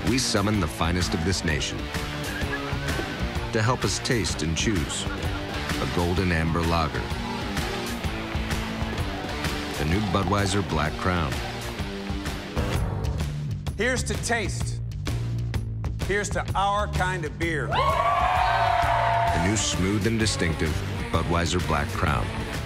we summon the finest of this nation to help us taste and choose a golden amber lager, the new Budweiser Black Crown. Here's to taste. Here's to our kind of beer. The new smooth and distinctive Budweiser Black Crown.